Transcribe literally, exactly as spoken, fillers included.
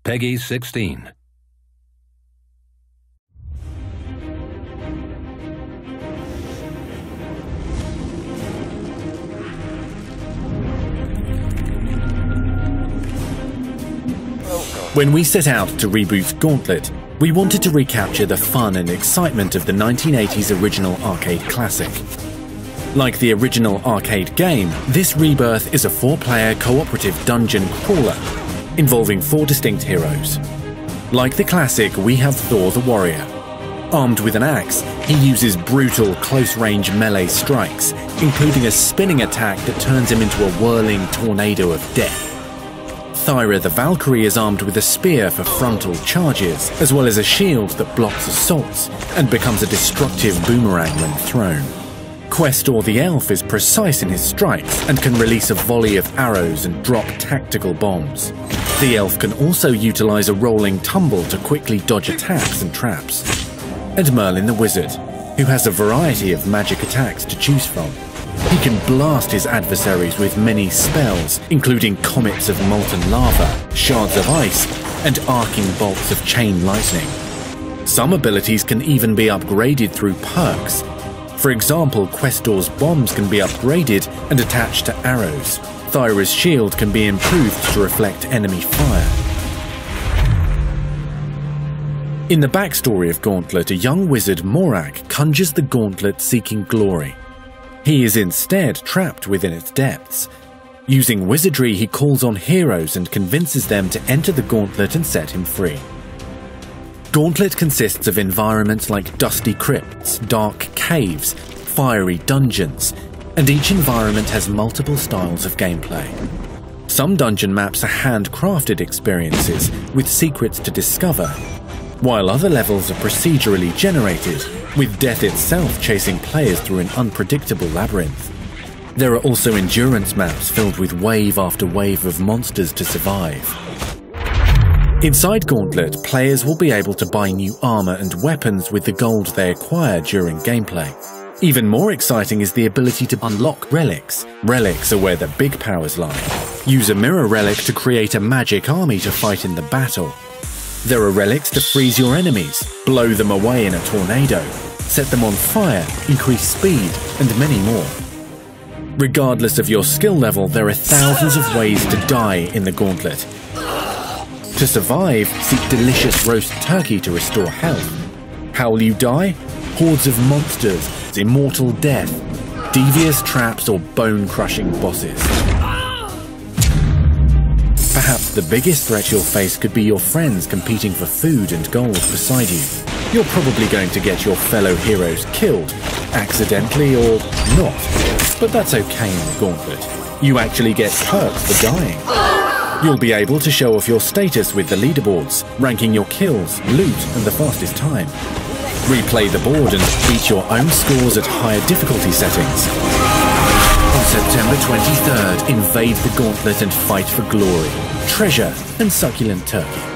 Peggy sixteen. When we set out to reboot Gauntlet, we wanted to recapture the fun and excitement of the nineteen eighties original arcade classic. Like the original arcade game, this rebirth is a four-player cooperative dungeon crawler, involving four distinct heroes. Like the classic, we have Thor the Warrior. Armed with an axe, he uses brutal close-range melee strikes, including a spinning attack that turns him into a whirling tornado of death. Thyra the Valkyrie is armed with a spear for frontal charges, as well as a shield that blocks assaults and becomes a destructive boomerang when thrown. Questor the Elf is precise in his strikes and can release a volley of arrows and drop tactical bombs. The Elf can also utilize a rolling tumble to quickly dodge attacks and traps. And Merlin the Wizard, who has a variety of magic attacks to choose from. He can blast his adversaries with many spells, including comets of molten lava, shards of ice, and arcing bolts of chain lightning. Some abilities can even be upgraded through perks. For example, Questor's bombs can be upgraded and attached to arrows. Thyra's shield can be improved to reflect enemy fire. In the backstory of Gauntlet, a young wizard, Morak, conjures the gauntlet seeking glory. He is instead trapped within its depths. Using wizardry, he calls on heroes and convinces them to enter the gauntlet and set him free. Gauntlet consists of environments like dusty crypts, dark caves, fiery dungeons, and each environment has multiple styles of gameplay. Some dungeon maps are handcrafted experiences with secrets to discover, while other levels are procedurally generated, with death itself chasing players through an unpredictable labyrinth. There are also endurance maps filled with wave after wave of monsters to survive. Inside Gauntlet, players will be able to buy new armor and weapons with the gold they acquire during gameplay. Even more exciting is the ability to unlock relics. Relics are where the big powers lie. Use a mirror relic to create a magic army to fight in the battle. There are relics to freeze your enemies, blow them away in a tornado, set them on fire, increase speed, and many more. Regardless of your skill level, there are thousands of ways to die in the Gauntlet. To survive, seek delicious roast turkey to restore health. How will you die? Hordes of monsters, immortal death, devious traps, or bone-crushing bosses. Perhaps the biggest threat you'll face could be your friends competing for food and gold beside you. You're probably going to get your fellow heroes killed, accidentally or not. But that's okay in the Gauntlet. You actually get perks for dying. You'll be able to show off your status with the leaderboards, ranking your kills, loot, and the fastest time. Replay the board and beat your own scores at higher difficulty settings. On September twenty-third, invade the Gauntlet and fight for glory, treasure, and succulent turkey.